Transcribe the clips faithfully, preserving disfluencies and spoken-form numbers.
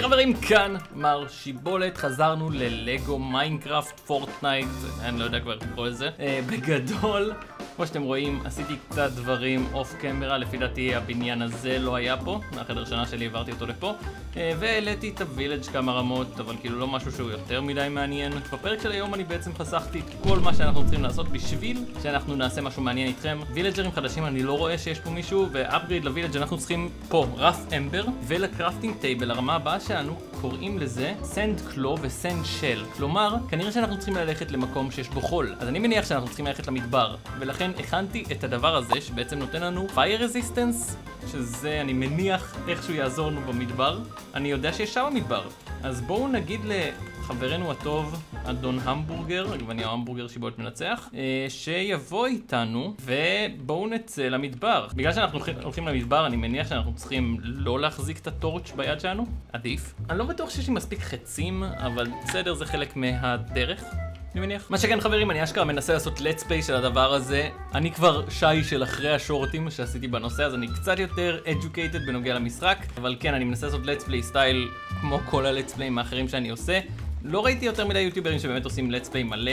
חברים, כאן מר שיבולת, חזרנו ללגו מיינקראפט פורטנייט, אני לא יודע כבר איך לקרוא לזה. בגדול, כמו שאתם רואים, עשיתי קצת דברים אוף קמרה, לפי דעתי הבניין הזה לא היה פה, מהחדר שנה שלי העברתי אותו לפה, והעליתי את הווילג' כמה רמות, אבל כאילו לא משהו שהוא יותר מדי מעניין. בפרק של היום אני בעצם חסכתי את כל מה שאנחנו צריכים לעשות בשביל שאנחנו נעשה משהו מעניין איתכם. וילג'רים חדשים אני לא רואה שיש פה מישהו, ואפגריד לווילג' אנחנו צריכים פה רף אמבר, ולקרפטינג טייבל, הרמה הבאה שלנו קוראים לזה סנד קלו וסנד של. כלומר, כנראה שאנחנו צריכים ללכת למקום שיש בו חול. אז אני מניח שאנחנו צריכים ללכת למדבר, ולכן הכנתי את הדבר הזה שבעצם נותן לנו fire resistance, שזה אני מניח איכשהו יעזור לנו במדבר. אני יודע שיש שם מדבר, אז בואו נגיד לחברנו הטוב אדון המבורגר, עגבניה המבורגר שיבולת מנצח, שיבוא איתנו ובואו נצא למדבר. בגלל שאנחנו הולכים למדבר אני מניח שאנחנו צריכים לא להחזיק את הטורץ' ביד שלנו, עדיף. אני לא בטוח שיש לי מספיק חצים, אבל בסדר, זה חלק מהדרך אני מניח. מה שכן חברים, אני אשכרה מנסה לעשות let's play של הדבר הזה. אני כבר שי של אחרי השורטים שעשיתי בנושא, אז אני קצת יותר educated בנוגע למשחק, אבל כן, אני מנסה לעשות let's play סטייל כמו כל ה-let's play האחרים שאני עושה. לא ראיתי יותר מדי יוטיוברים שבאמת עושים let's play מלא,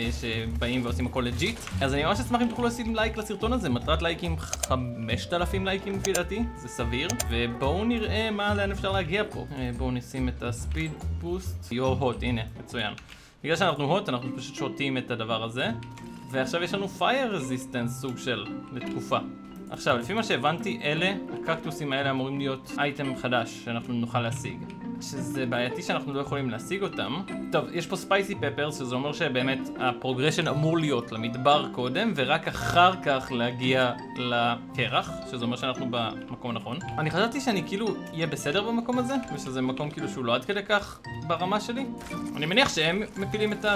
שבאים ועושים הכל לג'יט. אז אני ממש אשמח אם תוכלו לשים לייק לסרטון הזה. מטרת לייקים חמשת אלפים לייקים לפי דעתי, זה סביר. ובואו נראה מה לאן אפשר להגיע פה. בואו נשים את הספיד בוסט. You're hot, הנה, מצוין. בגלל שאנחנו הוט, אנחנו פשוט שותים את הדבר הזה. ועכשיו יש לנו fire resistance סוג של, לתקופה. עכשיו, לפי מה שהבנתי, אלה, הקקטוסים האלה אמורים להיות אייטם חדש שאנחנו נוכל להשיג. שזה בעייתי שאנחנו לא יכולים להשיג אותם. טוב, יש פה ספייסי פפרס, שזה אומר שבאמת הפרוגרשן אמור להיות למדבר קודם, ורק אחר כך להגיע לקרח, שזה אומר שאנחנו במקום הנכון. אני חשבתי שאני כאילו אהיה בסדר במקום הזה, ושזה מקום כאילו שהוא לא עד כדי כך ברמה שלי. אני מניח שהם מפילים את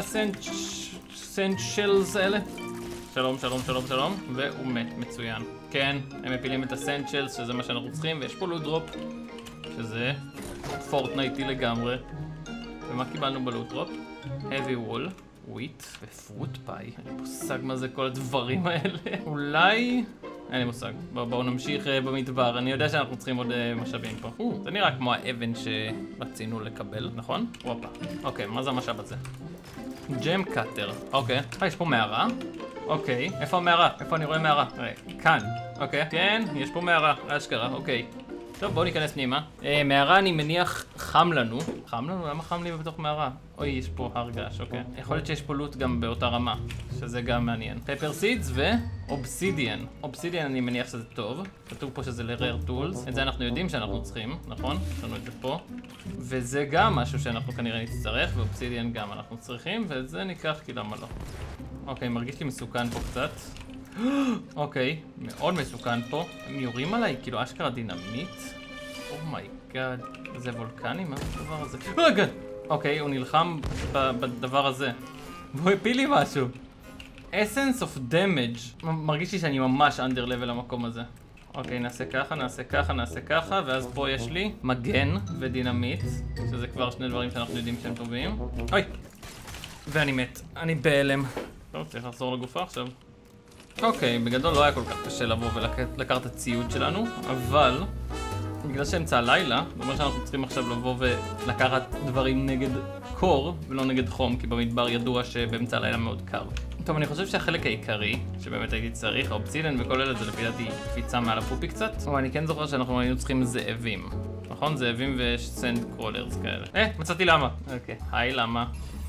הסנד שלס האלה. שלום, שלום, שלום, שלום, והוא מת, מצוין. כן, הם מפילים את הסנד שלס, שזה מה שאנחנו צריכים, ויש פה לוט דרופ, שזה פורטנייטי לגמרי. ומה קיבלנו בלוט דרופ? heavy wool, wheat ופרוט פאי. אין לי מושג מה זה כל הדברים האלה. אולי... אין לי מושג. בואו בוא נמשיך במדבר. אני יודע שאנחנו צריכים עוד משאבים פה. או, זה נראה כמו האבן שרצינו לקבל, נכון? וופה. אוקיי, מה זה המשאב הזה? ג'ם קאטר. אוקיי. אה, יש פה מערה? אוקיי. איפה המערה? איפה אני רואה מערה? כאן. אוקיי. כן, יש פה מערה. אשכרה. אוקיי. טוב, בואו ניכנס פנימה. אה, מערה אני מניח חם לנו. חם לנו? למה חם לי בתוך מערה? אוי, יש פה הרגש, אוקיי. יכול להיות שיש פה לוט גם באותה רמה, שזה גם מעניין. פפר סידס ואובסידיאן. אובסידיאן אני מניח שזה טוב. כתוב פה שזה ל-rare tools. את זה אנחנו יודעים שאנחנו צריכים, נכון? יש לנו את זה פה. וזה גם משהו שאנחנו כנראה נצטרך, ואובסידיאן גם אנחנו צריכים, ואת זה ניקח כי למה לא. אוקיי, מרגיש לי מסוכן פה קצת. אוקיי, מאוד מסוכן פה. הם יורים עליי, כאילו אשכרה דינמיט. אומייגאד, זה וולקני? מה זה הדבר הזה? רגע! אוקיי, הוא נלחם בדבר הזה. והוא הפיל לי משהו. Essence of Damage. מרגיש לי שאני ממש under level למקום הזה. אוקיי, נעשה ככה, נעשה ככה, נעשה ככה, ואז פה יש לי מגן ודינמיט, שזה כבר שני דברים שאנחנו יודעים שהם טובים. אוי! ואני מת. אני בהלם. טוב, צריך לחזור לגופה עכשיו. אוקיי, בגדול לא היה כל כך קשה לבוא ולקחת את הציוד שלנו, אבל בגלל שאמצע הלילה, זאת אומרת שאנחנו צריכים עכשיו לבוא ולקחת דברים נגד קור ולא נגד חום, כי במדבר ידוע שבאמצע הלילה מאוד קר. טוב, אני חושב שהחלק העיקרי, שבאמת הייתי צריך, האובסידיאן וכל אלה, זה לפי דעתי קפיצה מעל הפופי קצת. אבל אני כן זוכר שאנחנו היינו צריכים זאבים. נכון? זאבים וסנד קרולרס כאלה. אה, מצאתי למה. אוקיי, היי למה.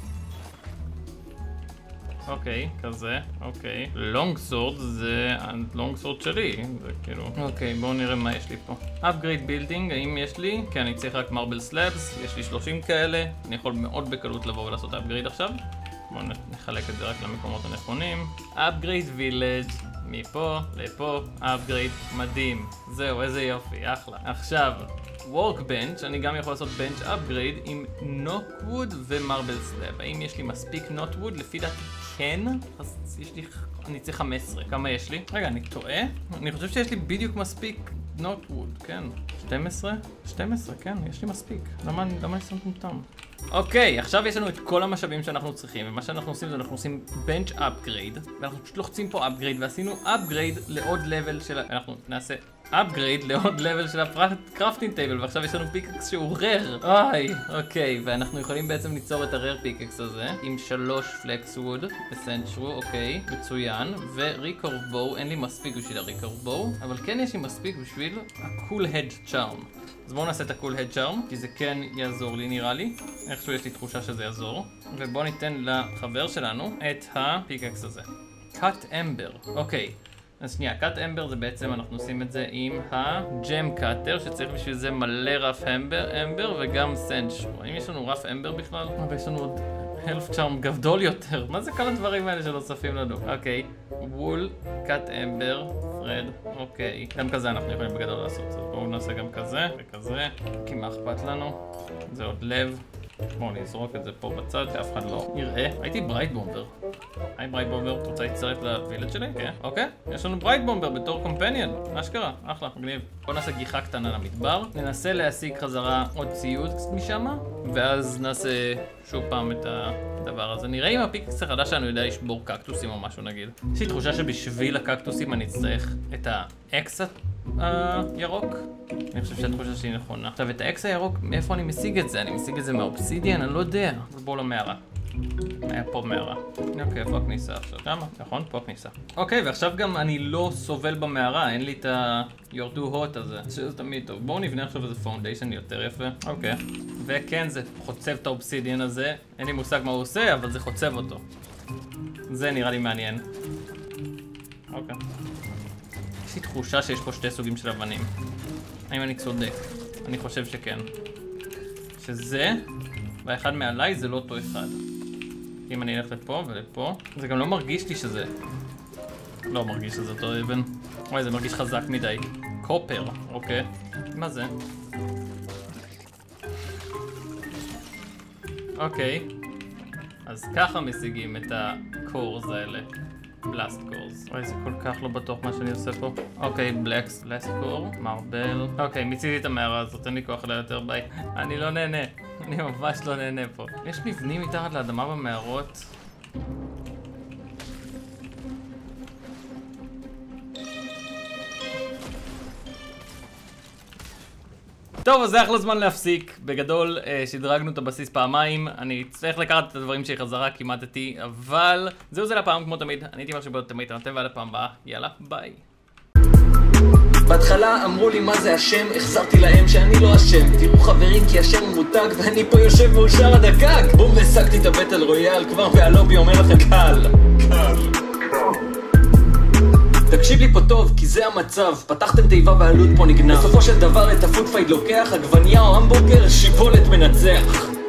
אוקיי, כזה, אוקיי. לונג סורד זה הלונג סורד שלי, זה כאילו... אוקיי, בואו נראה מה יש לי פה. upgrade building, האם יש לי? כן, אני צריך רק marble slabs, יש לי שלושים כאלה. אני יכול מאוד בקלות לבוא ולעשות upgrade עכשיו. בואו נחלק את זה רק למקומות הנכונים. upgrade village, מפה לפה, upgrade, מדהים. זהו, איזה יופי, אחלה. עכשיו, workbench, אני גם יכול לעשות bench upgrade עם knockwood ו-marble slab. האם יש לי מספיק knockwood? לפי דעתי כן, אז יש לי, אני צריך חמש עשרה. כמה יש לי? רגע, אני טועה? אני חושב שיש לי בדיוק מספיק knockwood, כן. שתים עשרה? שתים עשרה, כן, יש לי מספיק. למה, למה אני שם מטומטם? אוקיי, עכשיו יש לנו את כל המשאבים שאנחנו צריכים, ומה שאנחנו עושים זה אנחנו עושים bench upgrade, ואנחנו פשוט לוחצים פה upgrade, ועשינו upgrade לעוד level של... אנחנו נעשה upgrade לעוד level של הקראפטינג טייבל, ועכשיו יש לנו פיקקס שהוא רר. אוי, אוקיי, ואנחנו יכולים בעצם ליצור את הרר פיקקס הזה עם שלוש פלקס ווד, אסנצ'רו, אוקיי, מצוין, וריקורב בואו, אין לי מספיק בשביל הריקורב בואו, אבל כן יש לי מספיק בשביל הקול הד צ'ארם. אז בואו נעשה את הקול הד צ'ארם, כי זה כן יעזור לי נראה לי, איכשהו יש לי תחושה שזה יעזור, ובואו ניתן לחבר שלנו את הפיקקס הזה. cut ember, אוקיי. אז שנייה, cut ember זה בעצם, אנחנו עושים את זה עם הג'ם קאטר, שצריך בשביל זה מלא רף אמבר וגם סנצ'רו. האם יש לנו רף אמבר בכלל? אבל יש לנו עוד health charm גדול יותר. מה זה כל הדברים האלה שנוספים לנו? אוקיי, wool, cut ember, פרד, אוקיי. גם כזה אנחנו יכולים בגדול לעשות. אז בואו נעשה גם כזה וכזה, כי מה אכפת לנו? זה עוד לב. בואו נזרוק את זה פה בצד, שאף אחד לא יראה. הייתי ברייט בומבר. היי ברייט בומבר, את רוצה להצטרף לווילד שלי? כן. אוקיי, יש לנו ברייט בומבר בתור קומפניון. אשכרה, אחלה, מגניב. בואו נעשה גיחה קטנה למדבר. ננסה להשיג חזרה עוד ציוד קצת משם, ואז נעשה שוב פעם את הדבר הזה. נראה אם הפיקקס החדש שלנו יודע לשבור קקטוסים או משהו נגיד. יש לי תחושה שבשביל הקקטוסים אני אצטרך את האקס הירוק. אני חושב שהתחושה שלי נכונה. עכשיו, את האקס הירוק, מאיפה אני משיג את זה? אני משיג את זה מהאובסידיאן? אני לא יודע. בואו למערה. היה פה מערה. אוקיי, פה הכניסה עכשיו. שמה? נכון? פה הכניסה. אוקיי, ועכשיו גם אני לא סובל במערה. אין לי את ה-Your Do Hot הזה. שזה תמיד טוב. בואו נבנה עכשיו איזה פאונדיישן יותר יפה. אוקיי. וכן, זה חוצב את האובסידיאן הזה. אין לי מושג מה הוא עושה, אבל זה חוצב אותו. זה נראה לי מעניין. אוקיי. יש לי תחושה שיש פה שתי סוגים של אבנים. האם אני צודק? אני חושב שכן. שזה, והאחד מעליי זה לא אותו אחד. אם אני אלך לפה ולפה, זה גם לא מרגיש לי שזה... לא מרגיש שזה אותו אבן. וואי, זה מרגיש חזק מדי. קופר, אוקיי. מה זה? אוקיי. אז ככה משיגים את הקורס האלה. בלאסט קורס. וואי, זה כל כך לא בטוח מה שאני עושה פה. אוקיי, בלקס, בלאסט קור, מרבל. אוקיי, מיציתי את המערה הזאת, אין לי כוח לה יותר, ביי. אני לא נהנה. אני ממש לא נהנה פה. יש מבנים מתחת לאדמה במערות. טוב, אז זה אחלה זמן להפסיק. בגדול, שדרגנו את הבסיס פעמיים. אני צריך לקחת את הדברים שהיא חזרה, כמעט איתי, אבל זהו זה לפעם כמו תמיד. אני הייתי משהו תמיד, נתן ועד הפעם הבאה. יאללה, ביי. בהתחלה אמרו לי מה זה השם, החזרתי להם שאני לא אשם. תראו חברים כי השם הוא מותג ואני פה יושב מאושר הדקק. בום והשגתי את הבטל רויאל, כבר והלובי אומר לכם קל. קל. תקשיב לי פה טוב, כי זה המצב. פתחתם תיבה והלוט פה נגנב. בסופו של דבר את הפוד פייט לוקח, עגבניה או המבורגר, שיבולת מנצח.